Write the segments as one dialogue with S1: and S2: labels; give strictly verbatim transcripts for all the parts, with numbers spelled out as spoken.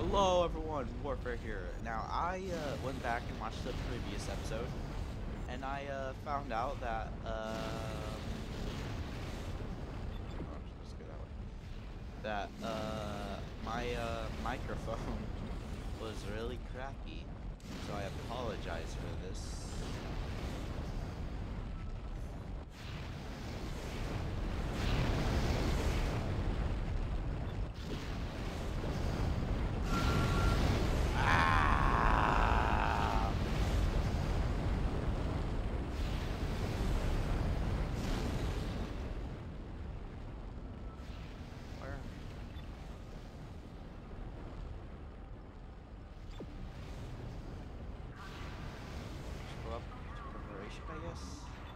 S1: Hello everyone, Warfare here. Now I uh, went back and watched the previous episode, and I uh, found out that um, oh, let's go that way. That uh, my uh, microphone was really crappy, so I apologize for this. Go up to preparation, I guess.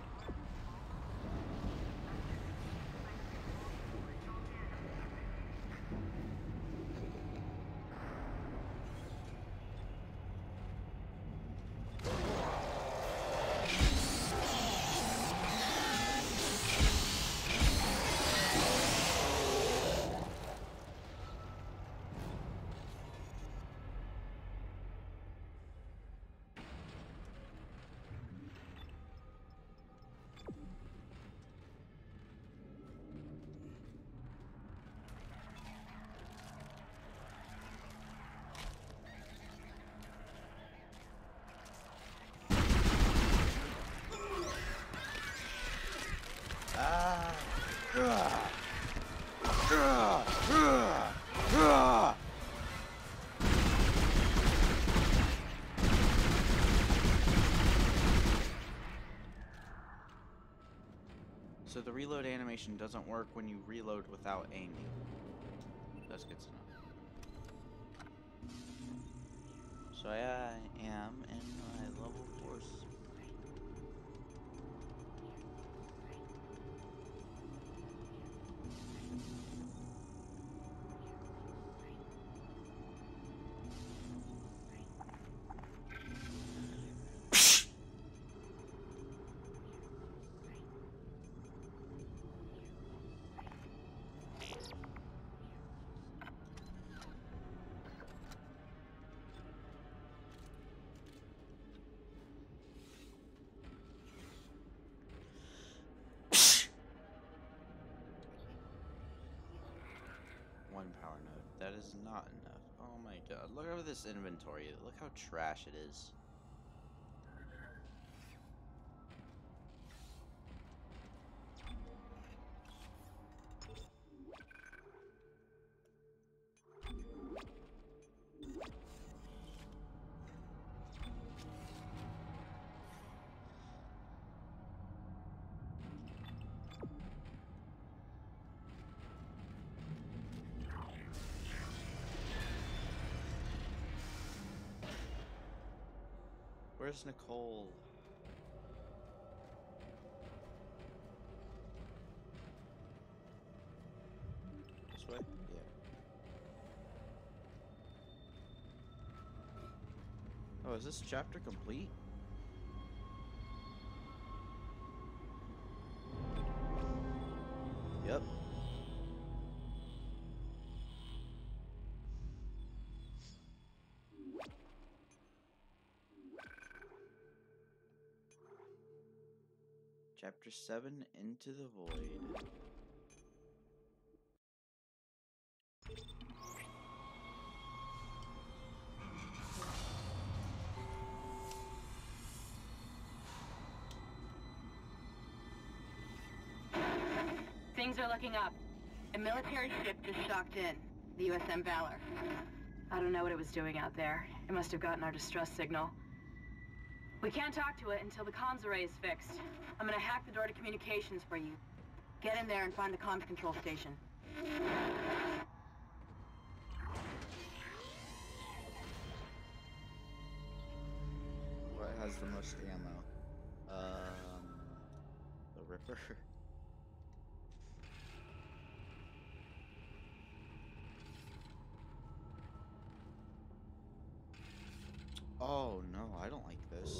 S1: Ah. Ah. Ah. Ah. Ah. So the reload animation doesn't work when you reload without aiming. That's good to know. So I am in my level four. One power node. That is not enough. Oh my god. Look over this inventory. Look how trash it is. Where's Nicole? This way? Yeah. Oh, is this chapter complete? Yep. Chapter seven, Into the Void.
S2: Things are looking up. A military ship just docked in, the U S M Valor. I don't know what it was doing out there. It must have gotten our distress signal. We can't talk to it until the comms array is fixed. I'm gonna hack the door to communications for you. Get in there and find the comms control station.
S1: What has the most ammo? Um, the Ripper. Oh no, I don't like this.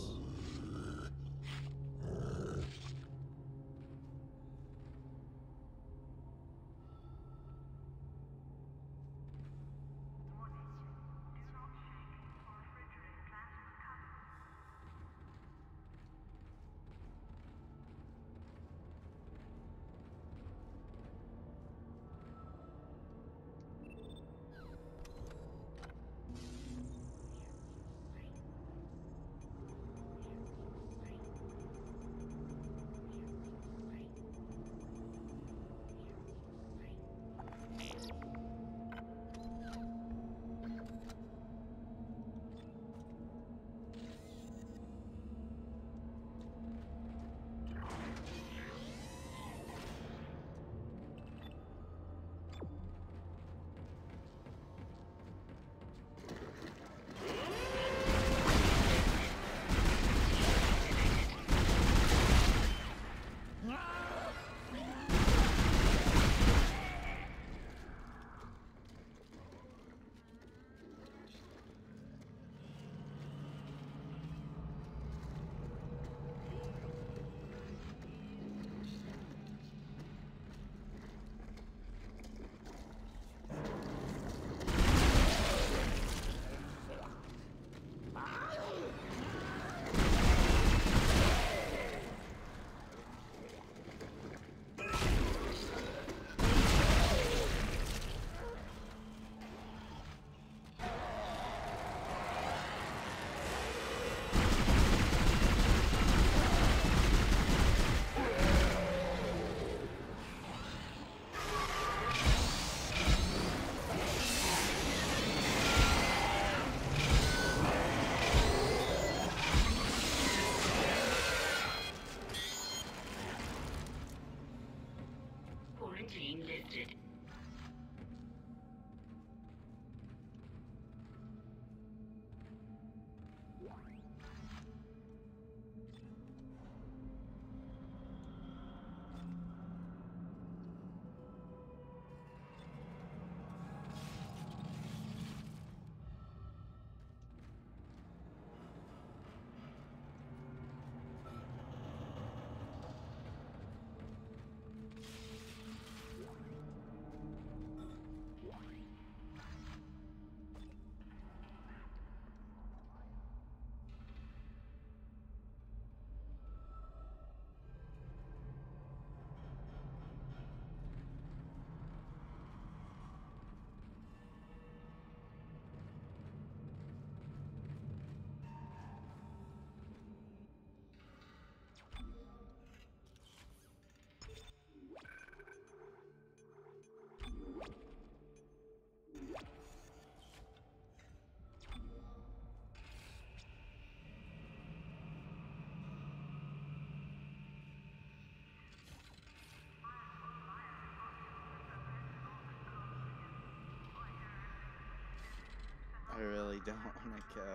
S1: I really don't want to go.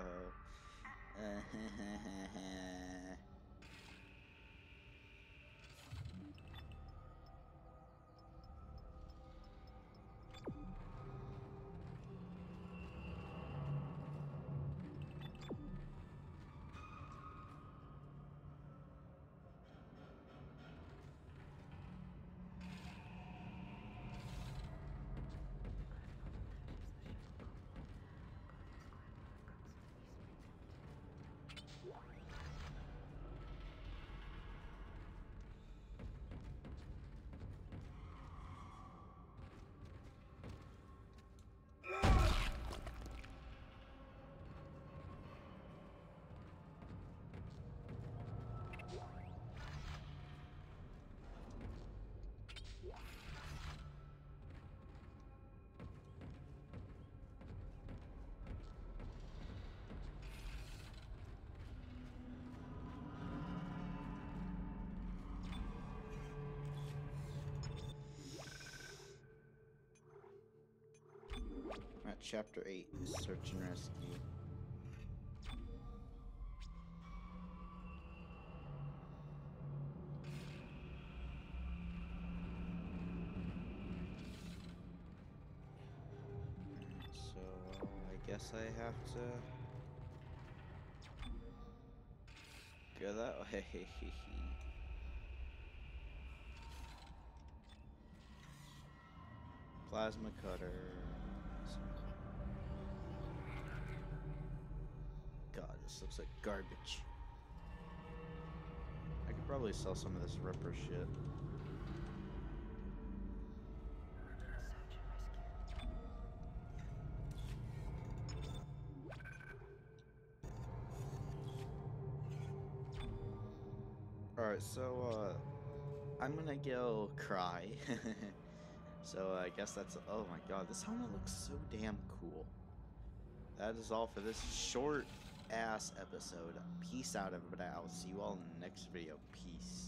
S1: At chapter eight, search and rescue. So I guess I have to go that way. Plasma cutter. God, this looks like garbage. I could probably sell some of this Ripper shit. Alright, so, uh, I'm gonna go cry. So, I guess that's, oh my god, this helmet looks so damn cool. That is all for this short ass episode. Peace out, everybody. I will see you all in the next video. Peace.